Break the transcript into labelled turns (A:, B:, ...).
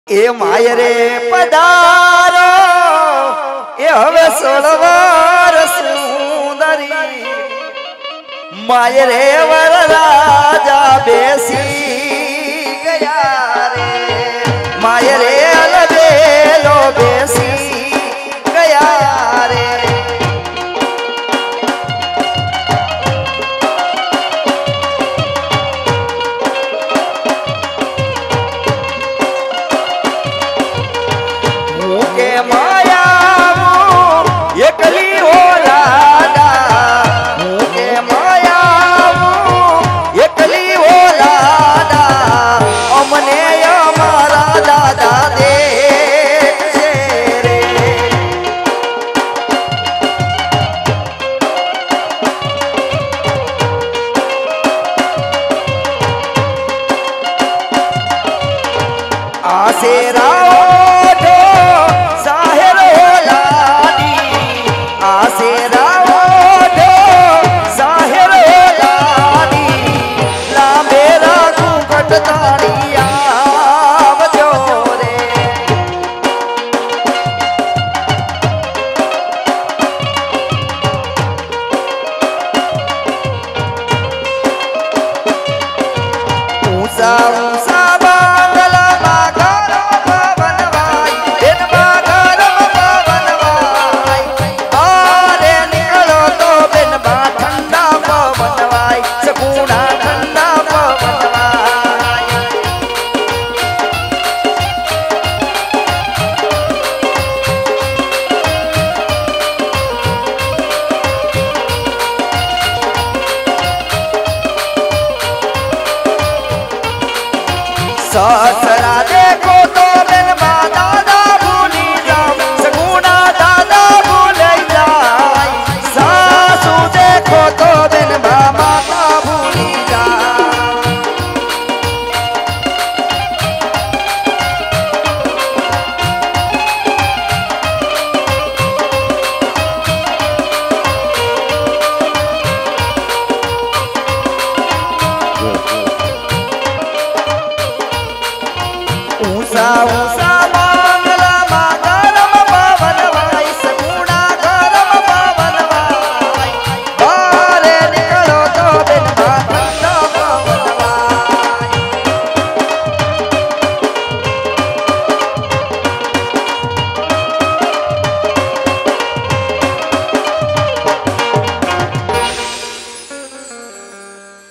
A: ए मायरे पधारो ए हवे सोलवार सुंदरी मायरे वर राजा बेसी गया रे मायरे अलबेलो बेसी गया रे के माया एकली हो लाडा के माया एकली हो लाडा अमने हमारा दादा दे रे आसेरा ससरा देखो तो बिन दादा भूली जाओ सगुना दादा भूल जाए सासू देखो तो बिन माता भूली जाओ ऊंचा